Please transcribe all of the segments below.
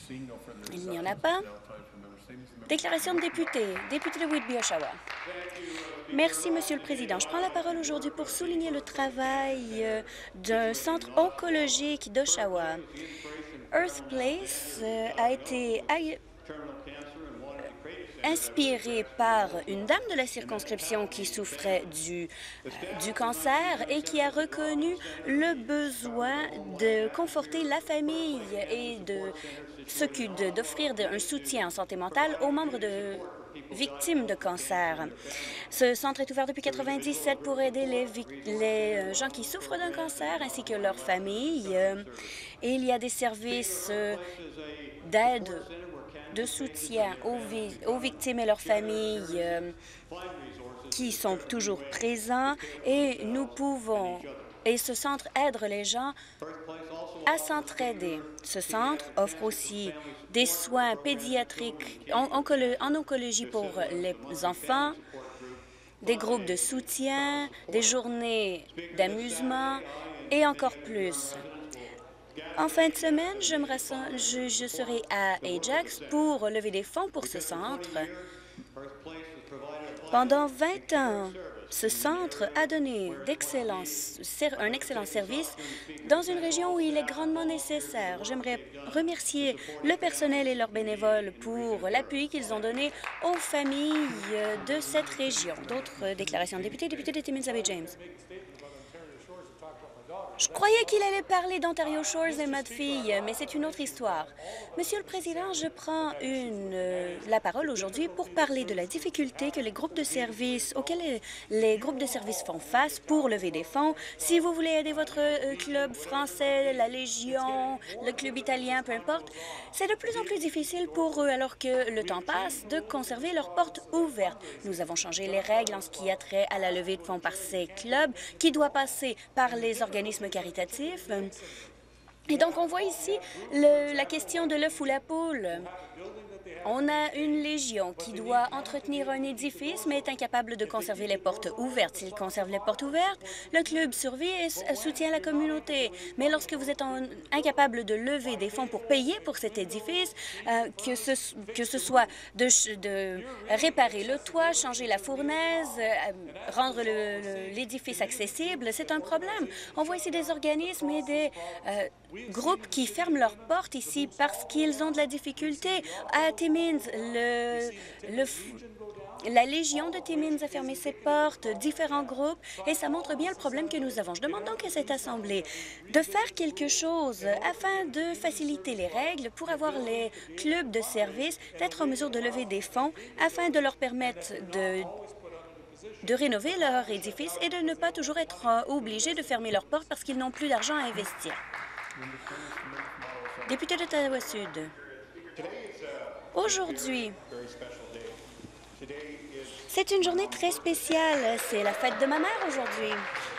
Il n'y en a pas. Déclaration de député. Député de Whitby, Oshawa. Merci, Monsieur le Président. Je prends la parole aujourd'hui pour souligner le travail d'un centre oncologique d'Oshawa. Earth Place a été inspiré par une dame de la circonscription qui souffrait du cancer et qui a reconnu le besoin de conforter la famille et d'offrir un soutien en santé mentale aux membres de victimes de cancer. Ce centre est ouvert depuis 1997 pour aider les gens qui souffrent d'un cancer ainsi que leurs familles. Et il y a des services d'aide, de soutien aux victimes et leurs familles qui sont toujours présents et et ce centre aide les gens à s'entraider. Ce centre offre aussi des soins pédiatriques en oncologie pour les enfants, des groupes de soutien, des journées d'amusement et encore plus. En fin de semaine, je serai à Ajax pour lever des fonds pour ce centre. Pendant 20 ans, ce centre a donné un excellent service dans une région où il est grandement nécessaire. J'aimerais remercier le personnel et leurs bénévoles pour l'appui qu'ils ont donné aux familles de cette région. D'autres déclarations de députés, député de Timmins-Abbey-James. Je croyais qu'il allait parler d'Ontario Shores et ma fille, mais c'est une autre histoire. Monsieur le Président, je prends la parole aujourd'hui pour parler de la difficulté que auxquels les groupes de services font face pour lever des fonds. Si vous voulez aider votre club français, la Légion, le club italien, peu importe, c'est de plus en plus difficile pour eux alors que le temps passe de conserver leurs portes ouvertes. Nous avons changé les règles en ce qui a trait à la levée de fonds par ces clubs qui doit passer par les organismes caritatifs. Et donc, on voit ici la question de l'œuf ou la poule. On a une légion qui doit entretenir un édifice, mais est incapable de conserver les portes ouvertes. S'il conserve les portes ouvertes, le club survit et soutient la communauté. Mais lorsque vous êtes incapable de lever des fonds pour payer pour cet édifice, que ce soit de réparer le toit, changer la fournaise, rendre l'édifice accessible, c'est un problème. On voit ici des organismes et des groupes qui ferment leurs portes ici parce qu'ils ont de la difficulté. À Timmins, la Légion de Timmins a fermé ses portes, différents groupes, et ça montre bien le problème que nous avons. Je demande donc à cette Assemblée de faire quelque chose afin de faciliter les règles pour avoir les clubs de service d'être en mesure de lever des fonds afin de leur permettre de rénover leur édifice et de ne pas toujours être obligés de fermer leurs portes parce qu'ils n'ont plus d'argent à investir. Député d'Ottawa-Sud. Aujourd'hui, c'est une journée très spéciale. C'est la fête de ma mère aujourd'hui.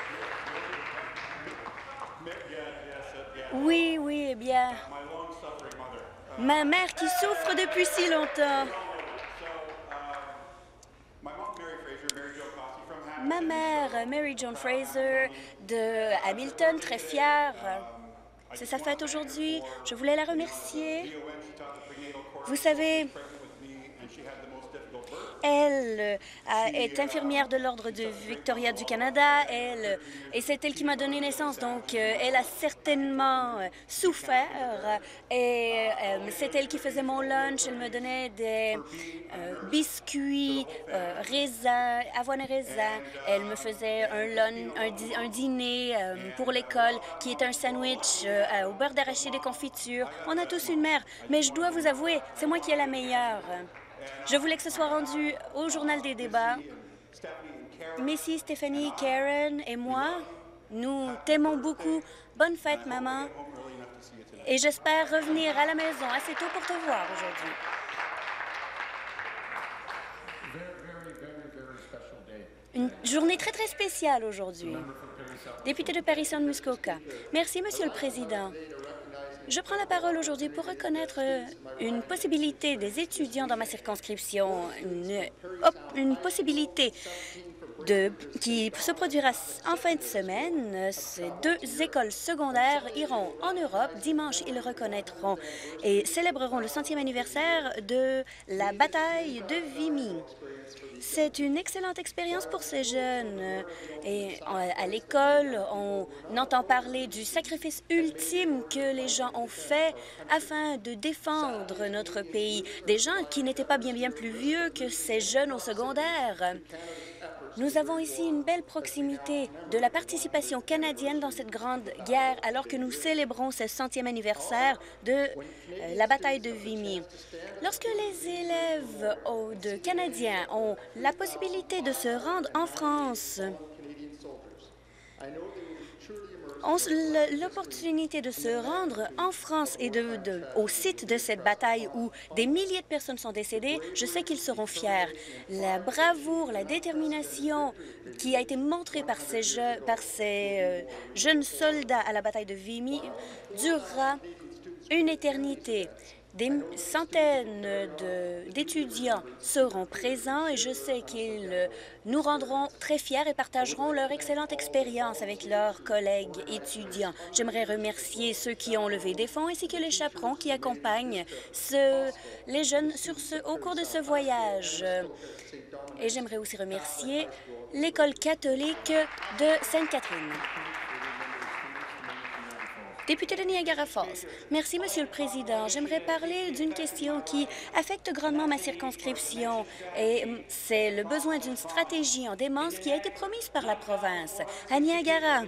Oui, eh bien, ma mère qui souffre depuis si longtemps. Ma mère, Mary Joan Fraser, de Hamilton, très fière. C'est sa fête aujourd'hui. Je voulais la remercier. Vous savez, elle est infirmière de l'Ordre de Victoria du Canada, et c'est elle qui m'a donné naissance, donc elle a certainement souffert, et c'est elle qui faisait mon lunch. Elle me donnait des biscuits, raisins, avoine et raisins. Elle me faisait un dîner pour l'école qui est un sandwich au beurre d'arachide et confiture. On a tous une mère, mais je dois vous avouer, c'est moi qui ai la meilleure. Je voulais que ce soit rendu au Journal des débats. Missy, Stéphanie, Karen et moi, nous t'aimons beaucoup. Bonne fête, maman. Et j'espère revenir à la maison assez tôt pour te voir aujourd'hui. Une journée très, très spéciale aujourd'hui. Député de Paris-Centre-Muskoka. Merci, Monsieur le Président. Je prends la parole aujourd'hui pour reconnaître une possibilité des étudiants dans ma circonscription, une possibilité qui se produira en fin de semaine. Ces 2 écoles secondaires iront en Europe. Dimanche, ils reconnaîtront et célébreront le 100e anniversaire de la bataille de Vimy. C'est une excellente expérience pour ces jeunes. Et à l'école, on entend parler du sacrifice ultime que les gens ont fait afin de défendre notre pays. Des gens qui n'étaient pas bien plus vieux que ces jeunes au secondaire. Nous avons ici une belle proximité de la participation canadienne dans cette grande guerre alors que nous célébrons ce 100e anniversaire de la bataille de Vimy. Lorsque les élèves canadiens ont la possibilité de se rendre en France, ont l'opportunité de se rendre en France et au site de cette bataille où des milliers de personnes sont décédées, je sais qu'ils seront fiers. La bravoure, la détermination qui a été montrée par ces jeunes soldats à la bataille de Vimy durera une éternité. Des centaines d'étudiants seront présents et je sais qu'ils nous rendront très fiers et partageront leur excellente expérience avec leurs collègues étudiants. J'aimerais remercier ceux qui ont levé des fonds ainsi que les chaperons qui accompagnent les jeunes au cours de ce voyage. Et j'aimerais aussi remercier l'École catholique de Sainte-Catherine. Député de Niagara Falls. Merci, Monsieur le Président. J'aimerais parler d'une question qui affecte grandement ma circonscription et c'est le besoin d'une stratégie en démence qui a été promise par la province. À Niagara,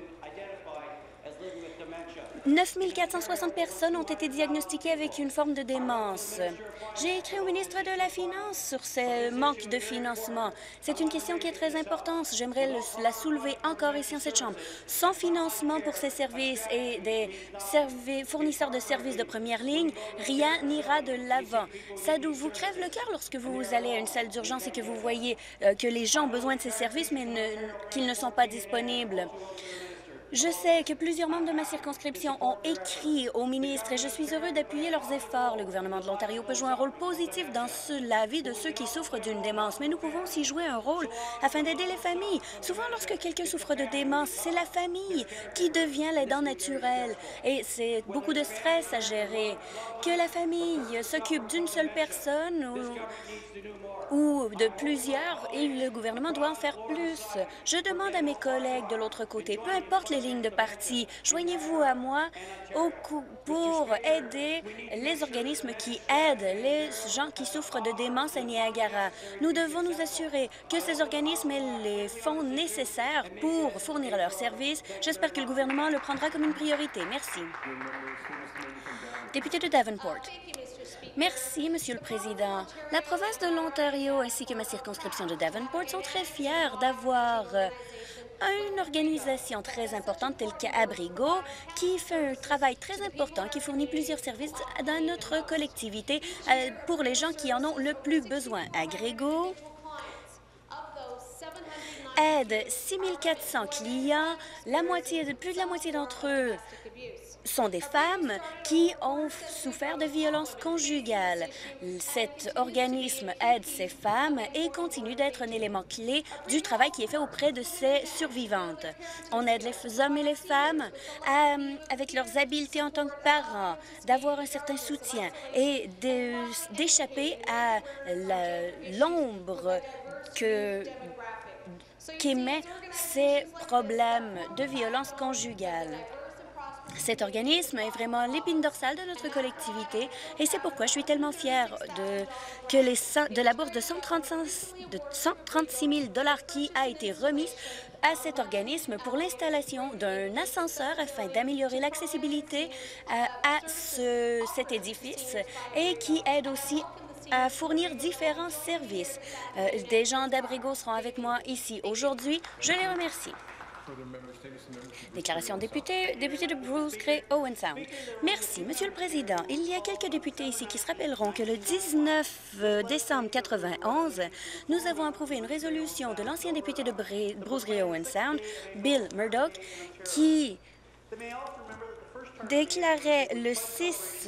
9 460 personnes ont été diagnostiquées avec une forme de démence. J'ai écrit au ministre de la Finance sur ce manque de financement. C'est une question qui est très importante. J'aimerais la soulever encore ici en cette Chambre. Sans financement pour ces services et des fournisseurs de services de première ligne, rien n'ira de l'avant. Ça vous crève le cœur lorsque vous allez à une salle d'urgence et que vous voyez que les gens ont besoin de ces services, mais qu'ils ne sont pas disponibles. Je sais que plusieurs membres de ma circonscription ont écrit au ministre et je suis heureux d'appuyer leurs efforts. Le gouvernement de l'Ontario peut jouer un rôle positif dans la vie de ceux qui souffrent d'une démence, mais nous pouvons aussi jouer un rôle afin d'aider les familles. Souvent, lorsque quelqu'un souffre de démence, c'est la famille qui devient l'aidant naturel et c'est beaucoup de stress à gérer. Que la famille s'occupe d'une seule personne ou de plusieurs, et le gouvernement doit en faire plus. Je demande à mes collègues de l'autre côté, peu importe les lignes de parti, joignez-vous à moi pour aider les organismes qui aident les gens qui souffrent de démence à Niagara. Nous devons nous assurer que ces organismes aient les fonds nécessaires pour fournir leurs services. J'espère que le gouvernement le prendra comme une priorité. Merci. Député de Davenport. Merci, Monsieur le Président. La province de l'Ontario ainsi que ma circonscription de Davenport sont très fiers d'avoir une organisation très importante telle qu'Abrigo qui fait un travail très important, qui fournit plusieurs services dans notre collectivité pour les gens qui en ont le plus besoin. Abrigo aide 6 400 clients, plus de la moitié d'entre eux sont des femmes qui ont souffert de violences conjugales. Cet organisme aide ces femmes et continue d'être un élément clé du travail qui est fait auprès de ces survivantes. On aide les hommes et les femmes avec leurs habiletés en tant que parents, d'avoir un certain soutien et d'échapper à l'ombre qu'émet ces problèmes de violence conjugale. Cet organisme est vraiment l'épine dorsale de notre collectivité et c'est pourquoi je suis tellement fière de la bourse de 136 000 $ qui a été remise à cet organisme pour l'installation d'un ascenseur afin d'améliorer l'accessibilité à cet édifice et qui aide aussi à fournir différents services. Des gens d'Abrigo seront avec moi ici aujourd'hui. Je les remercie. Déclaration de député de Bruce Grey Owen Sound. Merci, Monsieur le Président. Il y a quelques députés ici qui se rappelleront que le 19 décembre 1991, nous avons approuvé une résolution de l'ancien député de Bruce Grey Owen Sound, Bill Murdoch, qui déclarait le 6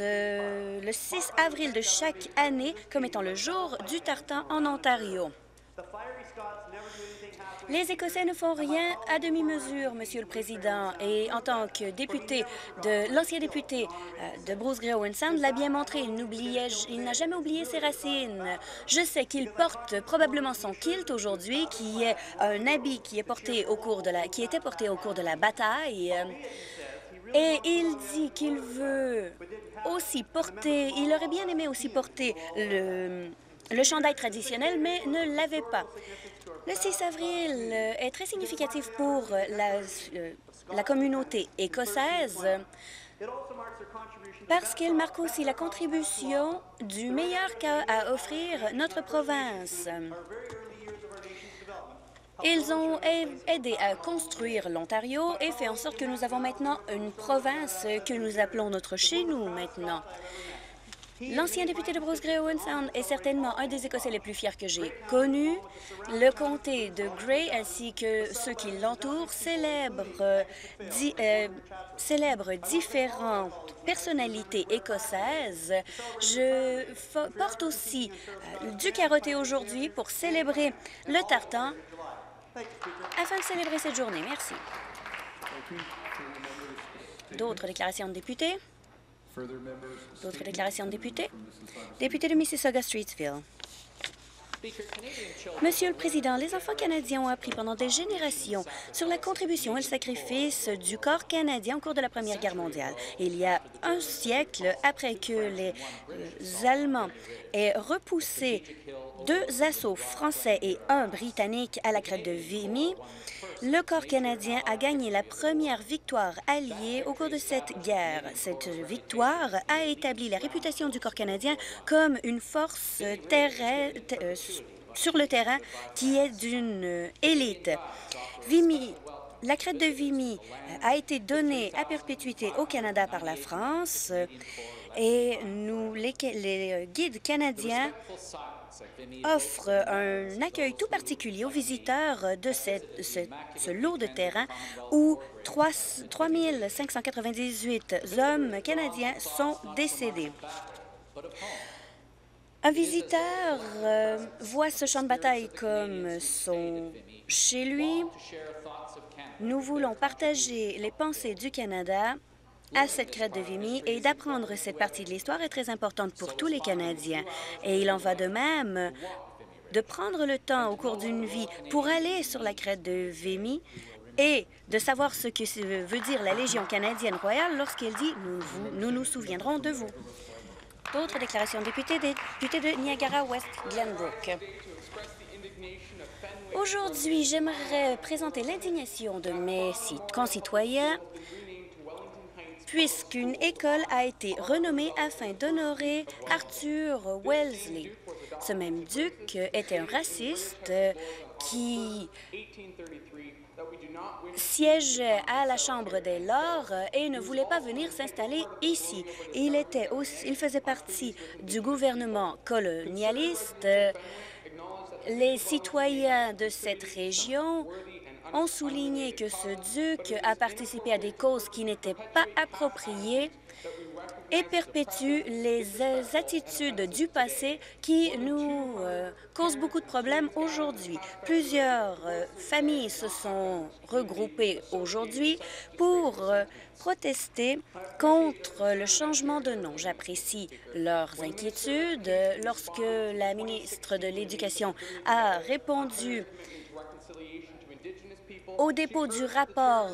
avril de chaque année comme étant le jour du tartan en Ontario. Les Écossais ne font rien à demi-mesure, Monsieur le Président, et en tant que l'ancien député de Bruce Grey Owen Sound l'a bien montré, il n'a jamais oublié ses racines. Je sais qu'il porte probablement son kilt aujourd'hui, qui est un habit qui est porté qui était porté au cours de la bataille. Et il dit qu'il veut aussi porter, il aurait bien aimé aussi porter le chandail traditionnel, mais ne l'avait pas. Le 6 avril est très significatif pour la communauté écossaise parce qu'il marque aussi la contribution du meilleur qu'a à offrir notre province. Ils ont aidé à construire l'Ontario et fait en sorte que nous avons maintenant une province que nous appelons notre chez-nous maintenant. L'ancien député de Bruce Grey Owen Sound est certainement un des Écossais les plus fiers que j'ai connus. Le comté de Grey ainsi que ceux qui l'entourent célèbrent différentes personnalités écossaises. Je porte aussi du carotté aujourd'hui pour célébrer le tartan afin de célébrer cette journée. Merci. D'autres déclarations de députés? D'autres déclarations de députés? Député de Mississauga-Streetsville. Monsieur le Président, les enfants canadiens ont appris pendant des générations sur la contribution et le sacrifice du corps canadien au cours de la Première Guerre mondiale. Il y a un siècle, après que les Allemands aient repoussé 2 assauts français et 1 britannique à la crête de Vimy, le corps canadien a gagné la première victoire alliée au cours de cette guerre. Cette victoire a établi la réputation du corps canadien comme une force sur le terrain qui est d'une élite. La crête de Vimy a été donnée à perpétuité au Canada par la France et les guides canadiens offre un accueil tout particulier aux visiteurs de ce lot de terrain où 3 598 hommes canadiens sont décédés. Un visiteur voit ce champ de bataille comme son chez lui. Nous voulons partager les pensées du Canada à cette crête de Vimy et d'apprendre cette partie de l'histoire est très importante pour tous les Canadiens. Et il en va de même de prendre le temps au cours d'une vie pour aller sur la crête de Vimy et de savoir ce que veut dire la Légion canadienne royale lorsqu'elle dit « Nous nous souviendrons de vous ». D'autres déclarations de députés de Niagara-West Glenbrook. Aujourd'hui, j'aimerais présenter l'indignation de mes concitoyens puisqu'une école a été renommée afin d'honorer Arthur Wellesley. Ce même duc était un raciste qui siégeait à la Chambre des Lords et ne voulait pas venir s'installer ici. Il faisait partie du gouvernement colonialiste. Les citoyens de cette région ont souligné que ce duc a participé à des causes qui n'étaient pas appropriées et perpétue les attitudes du passé qui nous causent beaucoup de problèmes aujourd'hui. Plusieurs familles se sont regroupées aujourd'hui pour protester contre le changement de nom. J'apprécie leurs inquiétudes. Lorsque la ministre de l'Éducation a répondu au dépôt du rapport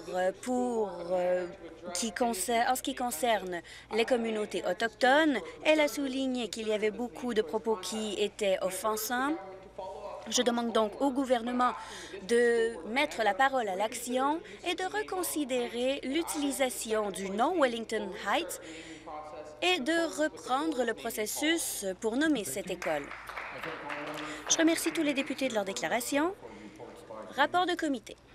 en ce qui concerne les communautés autochtones, elle a souligné qu'il y avait beaucoup de propos qui étaient offensants. Je demande donc au gouvernement de mettre la parole à l'action et de reconsidérer l'utilisation du nom Wellington Heights et de reprendre le processus pour nommer cette école. Je remercie tous les députés de leur déclaration. Rapport de comité.